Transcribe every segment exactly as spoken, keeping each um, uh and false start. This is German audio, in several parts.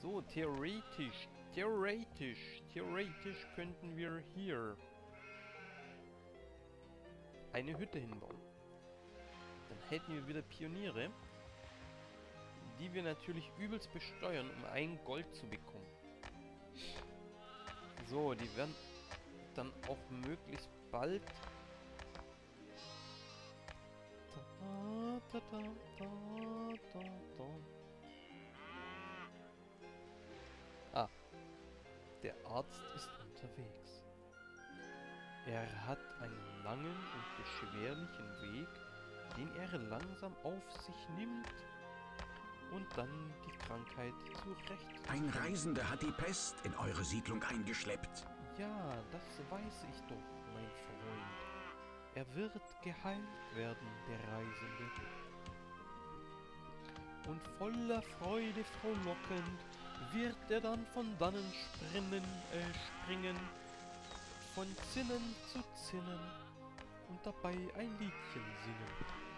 So, theoretisch, theoretisch, theoretisch könnten wir hier eine Hütte hinbauen. Dann hätten wir wieder Pioniere, die wir natürlich übelst besteuern, um ein Gold zu bekommen. So, die werden dann auch möglichst bald... Da, da, da, da, da, da. Ah, der Arzt ist unterwegs. Er hat einen langen und beschwerlichen Weg, den er langsam auf sich nimmt und dann die Krankheit zurecht. Ein Reisender hat die Pest in eure Siedlung eingeschleppt. Ja, das weiß ich doch, mein Freund. Er wird geheilt werden, der Reisende. Und voller Freude frohlockend wird er dann von dannen springen, äh, springen, von Zinnen zu Zinnen und dabei ein Liedchen singen.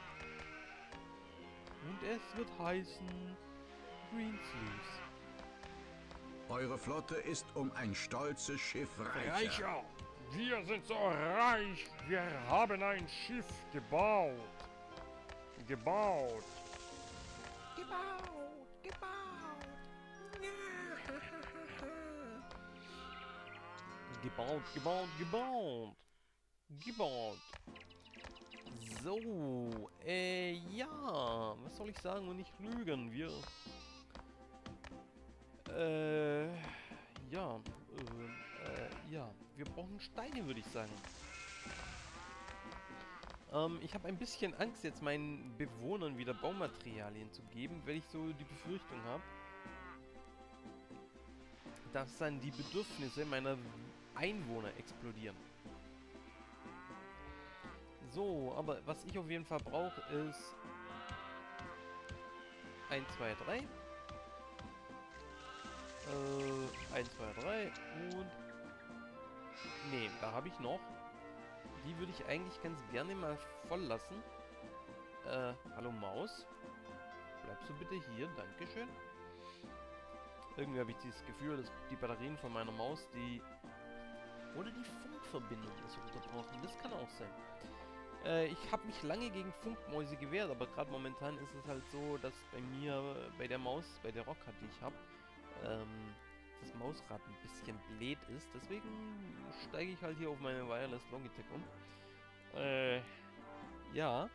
Und es wird heißen Greensleeves. Eure Flotte ist um ein stolzes Schiff reicher. Reicher! Wir sind so reich! Wir haben ein Schiff gebaut! Gebaut! Gebaut, gebaut. Gebaut, gebaut, gebaut. Gebaut. So, äh, ja. Was soll ich sagen und nicht lügen? Wir... Äh, ja. Äh, ja. Wir brauchen Steine, würde ich sagen. Ähm, ich habe ein bisschen Angst, jetzt meinen Bewohnern wieder Baumaterialien zu geben, weil ich so die Befürchtung habe, dass dann die Bedürfnisse meiner Einwohner explodieren. So, aber was ich auf jeden Fall brauche, ist eins, zwei, drei. Äh, eins, zwei, drei und... Nee, da habe ich noch. Die würde ich eigentlich ganz gerne mal voll lassen. Äh, hallo Maus. Bleibst du bitte hier, dankeschön. Irgendwie habe ich dieses Gefühl, dass die Batterien von meiner Maus, die... Oder die Funkverbindung ist unterbrochen. Das kann auch sein. Äh, ich habe mich lange gegen Funkmäuse gewehrt, aber gerade momentan ist es halt so, dass bei mir, bei der Maus, bei der Rockhard, die ich habe, ähm, das Mausrad ein bisschen blöd ist. Deswegen steige ich halt hier auf meine Wireless Logitech um. Äh, ja.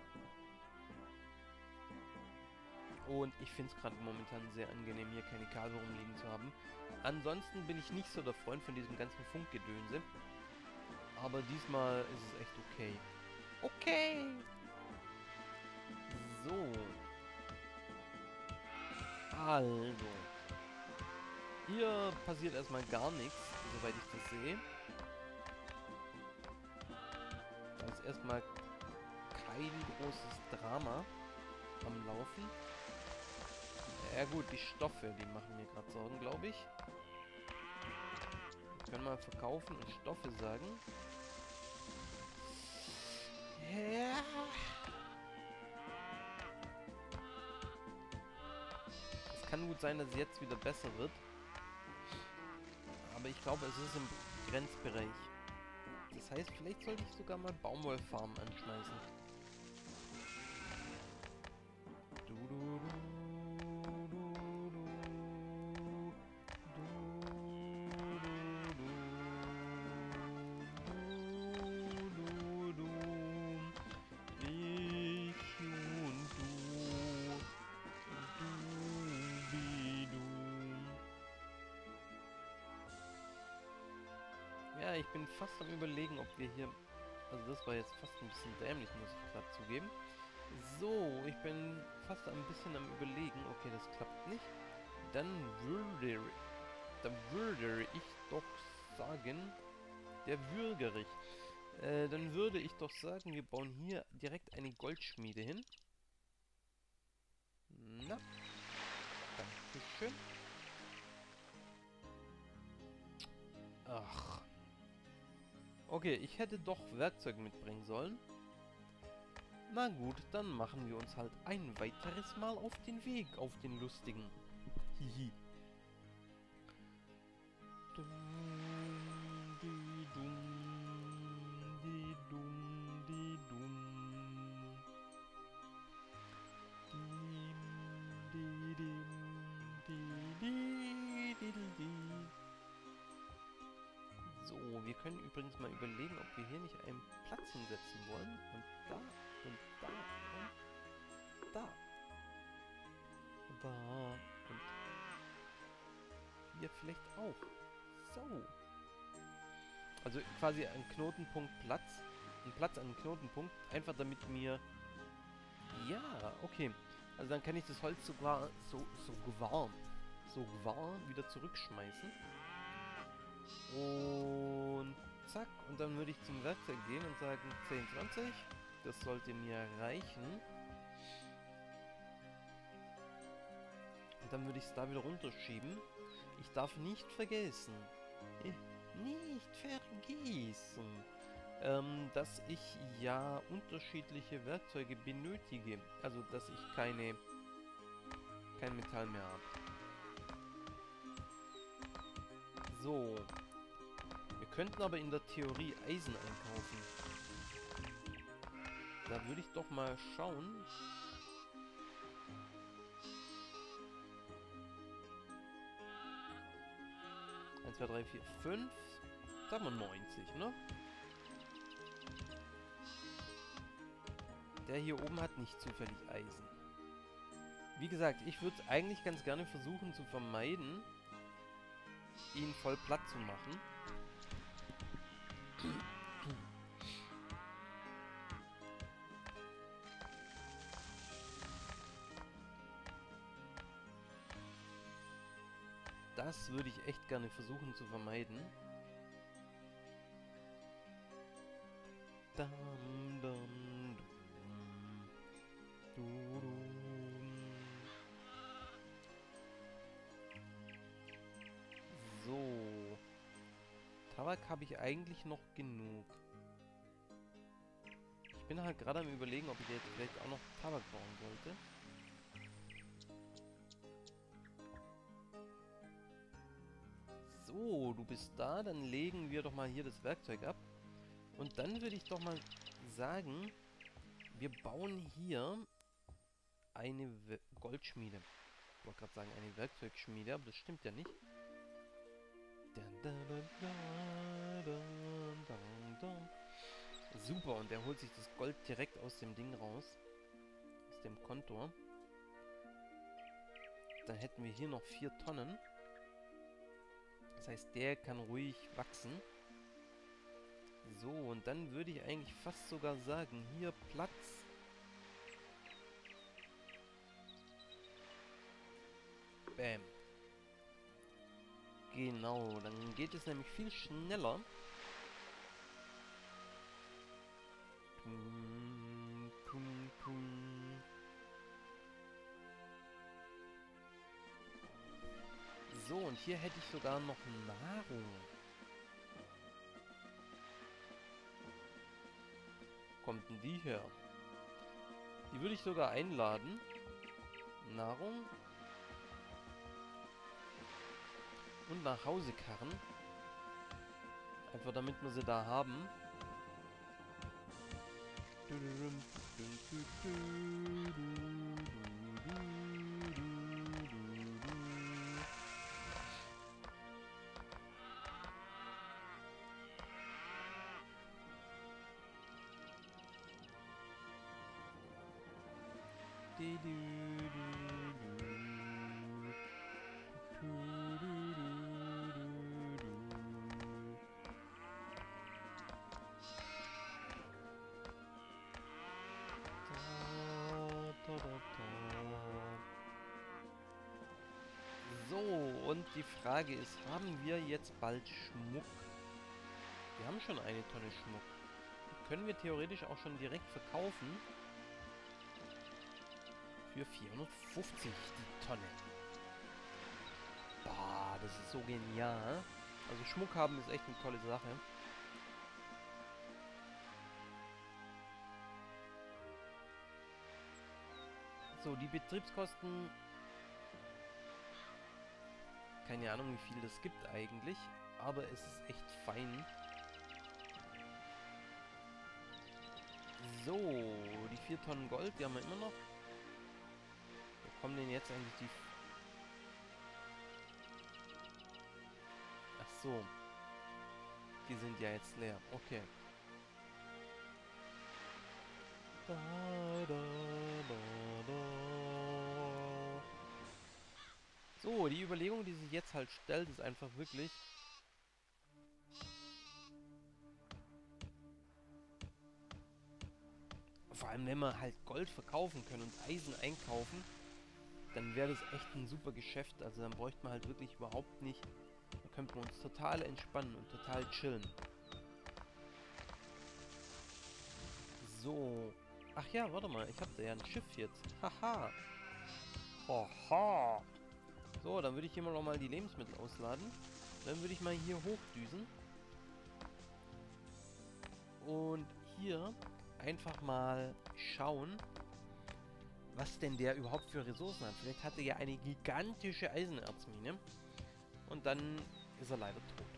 Und ich finde es gerade momentan sehr angenehm, hier keine Kabel rumliegen zu haben. Ansonsten bin ich nicht so der Freund von diesem ganzen Funkgedönse. Aber diesmal ist es echt okay. Okay! So. Also. Hier passiert erstmal gar nichts, soweit ich das sehe. Da ist erstmal kein großes Drama am Laufen. Ja gut, die Stoffe, die machen mir gerade Sorgen, glaube ich. Wir können mal verkaufen und Stoffe sagen. Ja. Es kann gut sein, dass es jetzt wieder besser wird. Aber ich glaube, es ist im Grenzbereich. Das heißt, vielleicht sollte ich sogar mal Baumwollfarmen anschmeißen. Du, du, du, du, du, du, du, du, ich und du, du, wie du. Ja, ich bin fast am Überlegen, ob wir hier... Also das war jetzt fast ein bisschen dämlich, muss ich gerade zugeben. So, ich bin fast ein bisschen am Überlegen. Okay, das klappt nicht. Dann würde... Dann würde ich doch sagen... Der Würgerich. Äh, dann würde ich doch sagen, wir bauen hier direkt eine Goldschmiede hin. Na. Dankeschön. Ach... Okay, ich hätte doch Werkzeug mitbringen sollen. Na gut, dann machen wir uns halt ein weiteres Mal auf den Weg, auf den lustigen. Hihi. Dum, di, dum, di, dum, di, dum. Dim, di, dim, di, di, di, di, di. So, wir können übrigens mal überlegen, ob wir hier nicht einen Platz hinsetzen wollen. Und da, und da, und da. Da, und hier vielleicht auch. So. Also quasi ein Knotenpunkt Platz. Ein Platz an einem Knotenpunkt. Einfach damit mir... Ja, okay. Also dann kann ich das Holz sogar so, so gewahr, so gewahr wieder zurückschmeißen. Und zack. Und dann würde ich zum Werkzeug gehen und sagen zehn, zwanzig. Das sollte mir reichen. Und dann würde ich es da wieder runterschieben. Ich darf nicht vergessen. Eh, nicht vergessen. Ähm, dass ich ja unterschiedliche Werkzeuge benötige. Also, dass ich keine... kein Metall mehr habe. So. Wir könnten aber in der Theorie Eisen einkaufen. Da würde ich doch mal schauen. eins, zwei, drei, vier, fünf. Sagen wir neunzig, ne? Der hier oben hat nicht zufällig Eisen. Wie gesagt, ich würde es eigentlich ganz gerne versuchen zu vermeiden, ihn voll platt zu machen. Das würde ich echt gerne versuchen zu vermeiden. Dam, dam, dum, dum. So. Tabak habe ich eigentlich noch genug. Ich bin halt gerade am Überlegen, ob ich jetzt vielleicht auch noch Tabak bauen sollte. So, du bist da, dann legen wir doch mal hier das Werkzeug ab. Und dann würde ich doch mal sagen, wir bauen hier eine We- Goldschmiede. Ich wollte gerade sagen, eine Werkzeugschmiede, aber das stimmt ja nicht. Super, und er holt sich das Gold direkt aus dem Ding raus. Aus dem Kontor. Dann hätten wir hier noch vier Tonnen. Das heißt, der kann ruhig wachsen. So, und dann würde ich eigentlich fast sogar sagen, hier Platz. Bäm. Genau, dann geht es nämlich viel schneller. Pum, pum, pum. So, und hier hätte ich sogar noch Nahrung. Kommt denn die her? Die würde ich sogar einladen. Nahrung. Und nach Hause karren. Einfach damit wir sie da haben. So, und die Frage ist, haben wir jetzt bald Schmuck? Wir haben schon eine Tonne Schmuck. Die können wir theoretisch auch schon direkt verkaufen. Für vierhundertfünfzig die Tonne. Boah, das ist so genial. Also Schmuck haben ist echt eine tolle Sache. So, die Betriebskosten... Keine Ahnung, wie viel das gibt eigentlich. aber es ist echt fein. So, die vier Tonnen Gold, die haben wir immer noch. Wo kommen denn jetzt eigentlich die... Ach so. Die sind ja jetzt leer. Okay. Da, da, da, da. So, die Überlegung, die sich jetzt halt stellt, ist einfach wirklich... Vor allem, wenn wir halt Gold verkaufen können und Eisen einkaufen, dann wäre das echt ein super Geschäft. Also dann bräuchte man halt wirklich überhaupt nicht... Dann könnten wir uns total entspannen und total chillen. So. Ach ja, warte mal. Ich habe da ja ein Schiff jetzt. Haha. Haha. So, dann würde ich hier mal noch mal die Lebensmittel ausladen. Dann würde ich mal hier hochdüsen. Und hier einfach mal schauen, was denn der überhaupt für Ressourcen hat. Vielleicht hat er ja eine gigantische Eisenerzmine. Und dann ist er leider tot.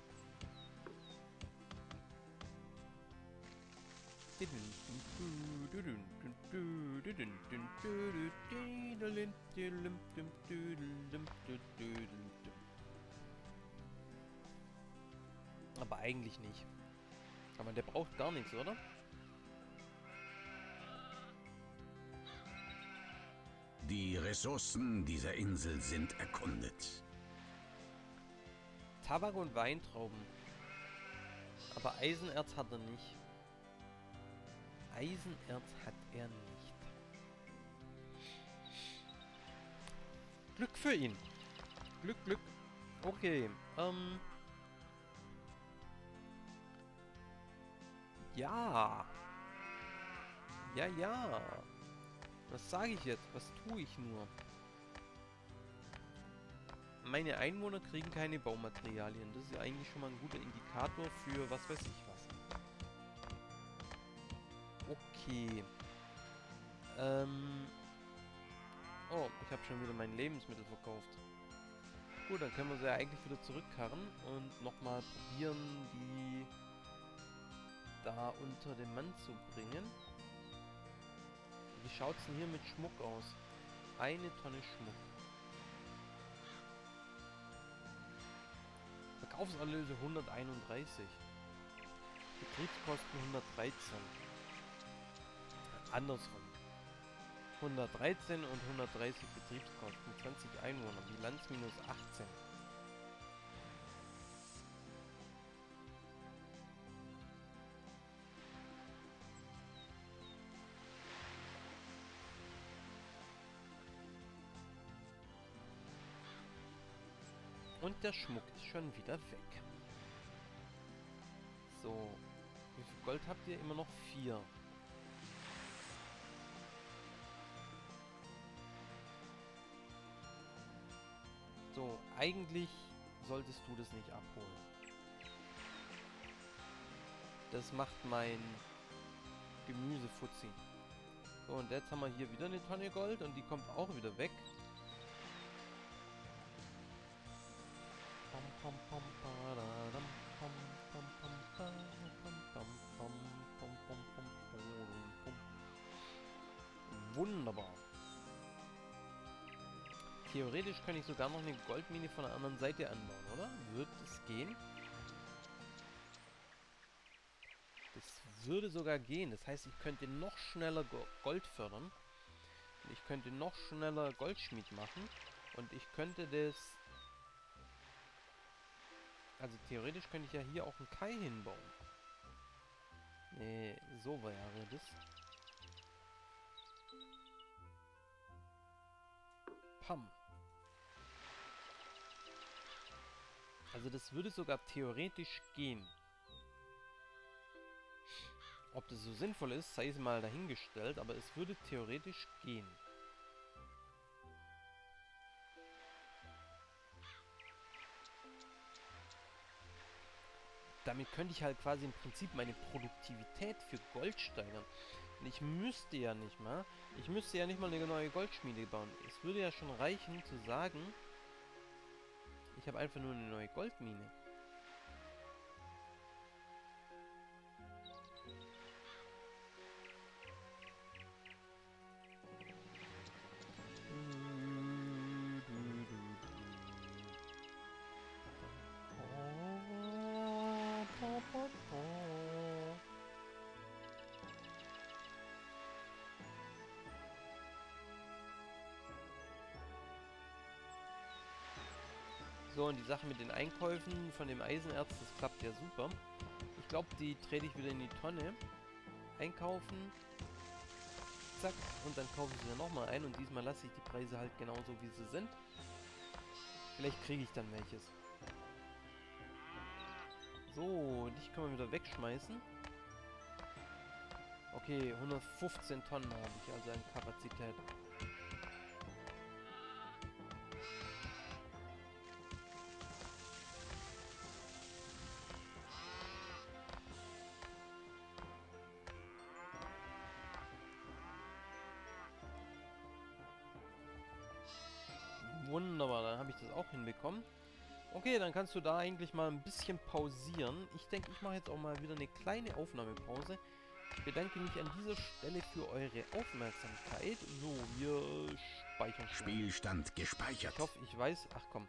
Aber eigentlich nicht. Aber der braucht gar nichts, oder? Die Ressourcen dieser Insel sind erkundet. Tabak und Weintrauben. Aber Eisenerz hat er nicht. Eisenerz hat er nicht. Glück für ihn. Glück, Glück. Okay. Ähm. Ja. Ja, ja. Was sage ich jetzt? Was tue ich nur? Meine Einwohner kriegen keine Baumaterialien. Das ist ja eigentlich schon mal ein guter Indikator für was weiß ich was. Okay. Ähm. Oh, ich habe schon wieder mein Lebensmittel verkauft. Gut, dann können wir sie ja eigentlich wieder zurückkarren und nochmal probieren, die da unter den Mann zu bringen. Wie schaut es denn hier mit Schmuck aus? Eine Tonne Schmuck. Verkaufserlöse hunderteinunddreißig. Betriebskosten hundertdreizehn. Andersrum. hundertdreizehn und hundertdreißig Betriebskosten. zwanzig Einwohner. Bilanz minus achtzehn. Und der Schmuck ist schon wieder weg. So. Wie viel Gold habt ihr? Immer noch vier. So, eigentlich solltest du das nicht abholen. Das macht mein Gemüsefutzi. So, und jetzt haben wir hier wieder eine Tonne Gold und die kommt auch wieder weg. Wunderbar. Theoretisch kann ich sogar noch eine Goldmine von der anderen Seite anbauen, oder? Wird es gehen? Das würde sogar gehen. Das heißt, ich könnte noch schneller Go- Gold fördern. Und ich könnte noch schneller Goldschmied machen. Und ich könnte das... Also theoretisch könnte ich ja hier auch einen Kai hinbauen. Nee, so wäre das. Pam. Also das würde sogar theoretisch gehen. Ob das so sinnvoll ist, sei es mal dahingestellt, aber es würde theoretisch gehen. Damit könnte ich halt quasi im Prinzip meine Produktivität für Gold steigern. Und ich müsste ja nicht mal, ich müsste ja nicht mal eine neue Goldschmiede bauen. Es würde ja schon reichen zu sagen, ich habe einfach nur eine neue Goldmine. So, und die Sache mit den Einkäufen von dem Eisenerz, das klappt ja super. Ich glaube, die trete ich wieder in die Tonne. Einkaufen. Zack. Und dann kaufe ich sie nochmal ein. Und diesmal lasse ich die Preise halt genauso, wie sie sind. Vielleicht kriege ich dann welches. So, dich können wir wieder wegschmeißen. Okay, hundertfünfzehn Tonnen habe ich also an Kapazität. Wunderbar, dann habe ich das auch hinbekommen. Okay, dann kannst du da eigentlich mal ein bisschen pausieren. Ich denke, ich mache jetzt auch mal wieder eine kleine Aufnahmepause. Ich bedanke mich an dieser Stelle für eure Aufmerksamkeit. So, wir speichern schon. Spielstand gespeichert. Ich hoffe, ich weiß... Ach komm.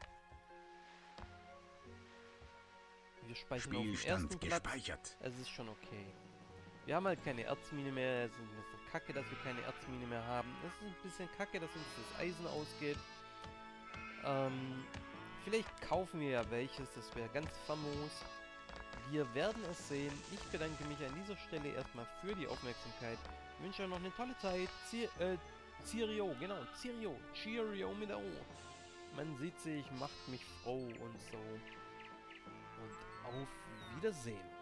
Wir speichern auf dem ersten Spielstand Platz. gespeichert. Es ist schon okay. Wir haben halt keine Erzmine mehr. Es ist ein bisschen kacke, dass wir keine Erzmine mehr haben. Es ist ein bisschen kacke, dass uns das Eisen ausgeht. Ähm, vielleicht kaufen wir ja welches. Das wäre ganz famos. Wir werden es sehen. Ich bedanke mich an dieser Stelle erstmal für die Aufmerksamkeit. Ich wünsche euch noch eine tolle Zeit. Zier, äh, Cheerio, genau, Cheerio. Cheerio mit der O. Man sieht sich, macht mich froh und so. Und auf Wiedersehen.